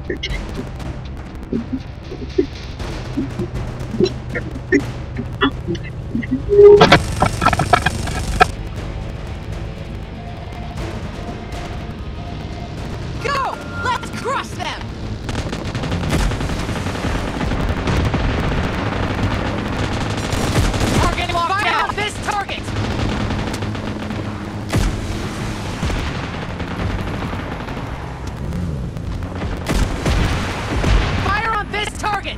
Go! Let's crush them! Target locked down! On this target! Fire on this target!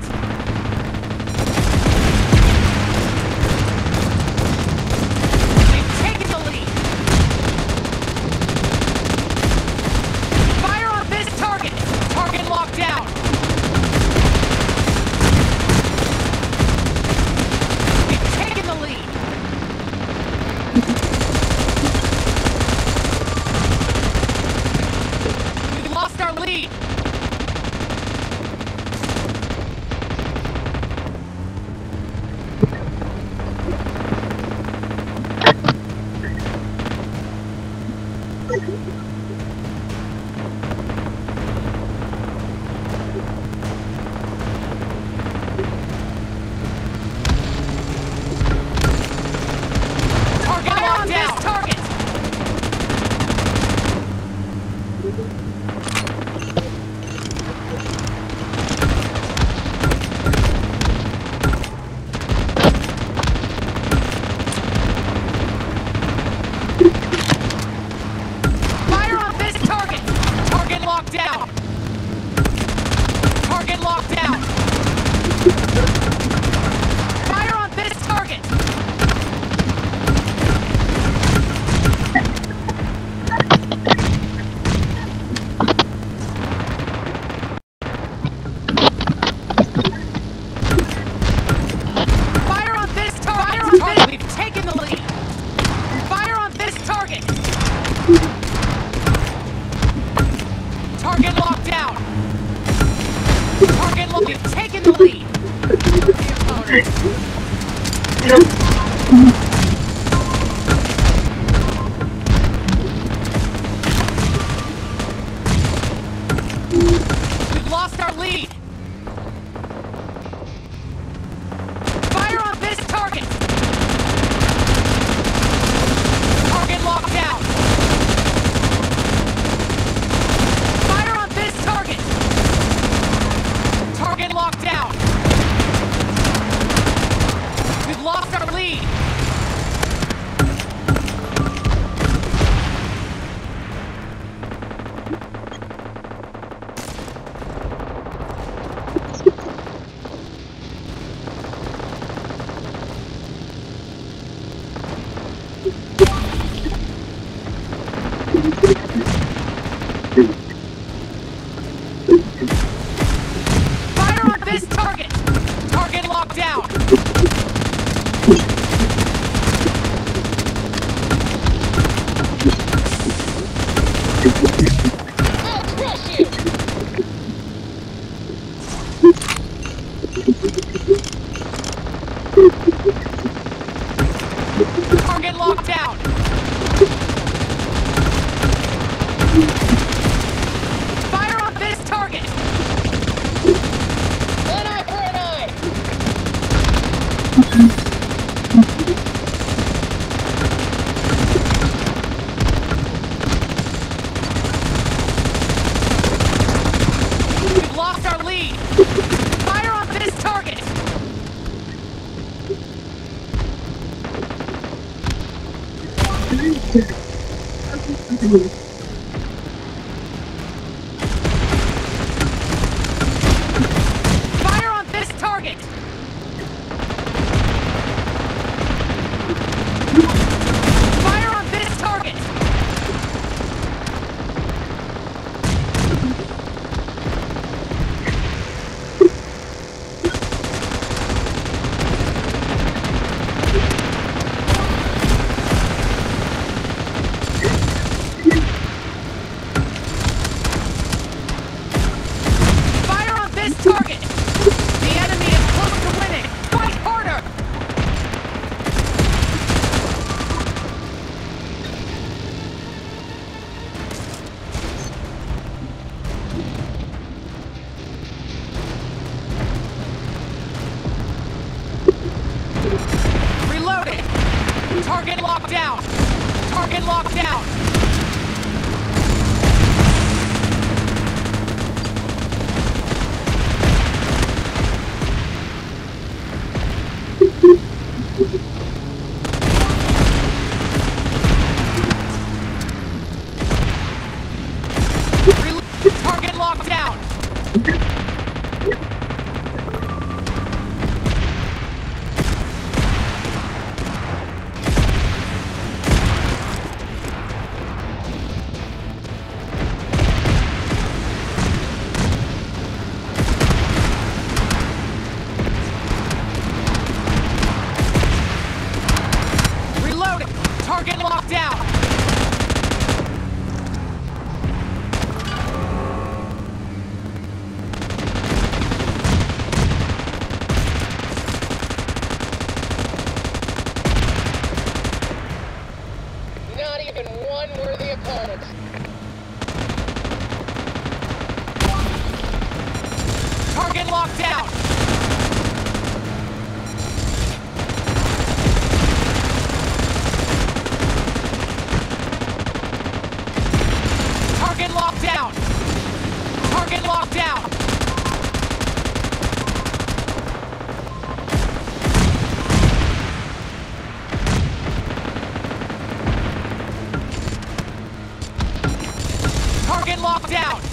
We've taken the lead! Fire on this target! Target locked down! We've taken the lead! We lost our lead! Target locked down! Target! Fire on this target! Target locked down! Target locked down! Fire on this target! Fire on this target! We've taken the lead! Fire on this target! Target locked down! Target locked. We've taken the lead! The opponent. We've lost our lead! Fire on this target! Target locked down! Fire on this target! Target locked down! We've lost our lead! Fire on this target! Target locked down! I'll crush you! Target locked down! Fire on this target! An eye for an eye! We've lost our lead! Fire on this target! Fire on this target! Fire on this target! Target locked down. Target locked down. Reloading. Target locked down. Not even one worthy opponent. Target locked down. Target locked down. Target locked down. Target locked down.